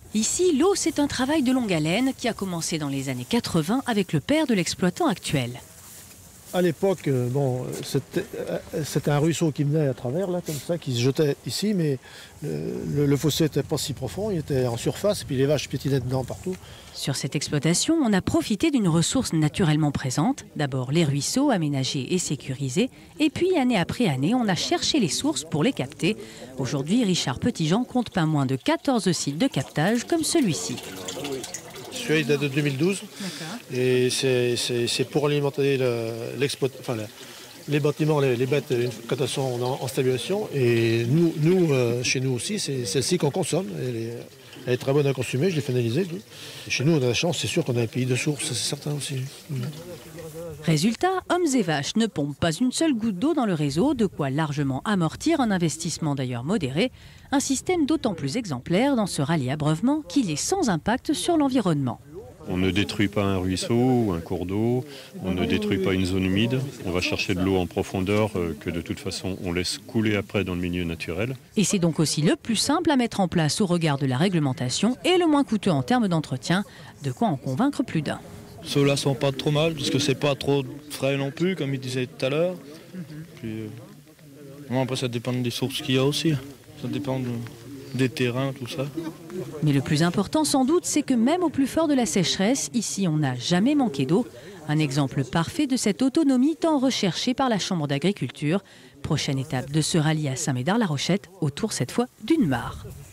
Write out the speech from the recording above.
Ici, l'eau, c'est un travail de longue haleine qui a commencé dans les années 80 avec le père de l'exploitant actuel. À l'époque, c'était un ruisseau qui venait à travers, là, comme ça, qui se jetait ici, mais le fossé n'était pas si profond, il était en surface, et puis les vaches piétinaient dedans partout. Sur cette exploitation, on a profité d'une ressource naturellement présente. D'abord les ruisseaux aménagés et sécurisés, et puis année après année, on a cherché les sources pour les capter. Aujourd'hui, Richard Petitjean compte pas moins de 14 sites de captage comme celui-ci. Celui-là, il date de 2012. Et c'est pour alimenter les bâtiments, les bêtes, quand elles sont en stabilisation. Et nous chez nous aussi, c'est celle-ci qu'on consomme. Elle est très bonne à consommer, je l'ai fait analyser. Chez nous, on a la chance, c'est sûr qu'on a un pays de source, c'est certain aussi. Résultat, hommes et vaches ne pompent pas une seule goutte d'eau dans le réseau, de quoi largement amortir un investissement d'ailleurs modéré. Un système d'autant plus exemplaire dans ce rallye abreuvement qu'il est sans impact sur l'environnement. On ne détruit pas un ruisseau ou un cours d'eau, on ne détruit pas une zone humide, on va chercher de l'eau en profondeur que de toute façon on laisse couler après dans le milieu naturel. Et c'est donc aussi le plus simple à mettre en place au regard de la réglementation et le moins coûteux en termes d'entretien, de quoi en convaincre plus d'un. Ceux-là sont pas trop mal parce que c'est pas trop frais non plus, comme il disait tout à l'heure. Après ça dépend des sources qu'il y a aussi, ça dépend des terrains, tout ça. Mais le plus important sans doute, c'est que même au plus fort de la sécheresse, ici on n'a jamais manqué d'eau. Un exemple parfait de cette autonomie tant recherchée par la Chambre d'agriculture. Prochaine étape de ce rallye à Saint-Médard-la-Rochette, autour cette fois d'une mare.